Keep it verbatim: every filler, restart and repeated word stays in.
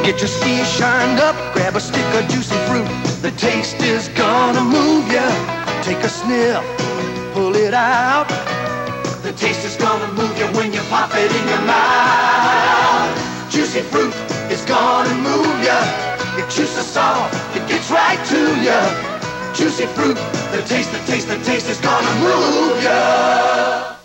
Get your skis shined up, grab a stick of juicy fruit. The taste is gonna move ya. Take a sniff, pull it out. The taste is gonna move you when you pop it in your mouth. Juicy fruit is gonna move ya. Your juice is soft, it gets right to ya. Juicy fruit, the taste, the taste, the taste is gonna move ya.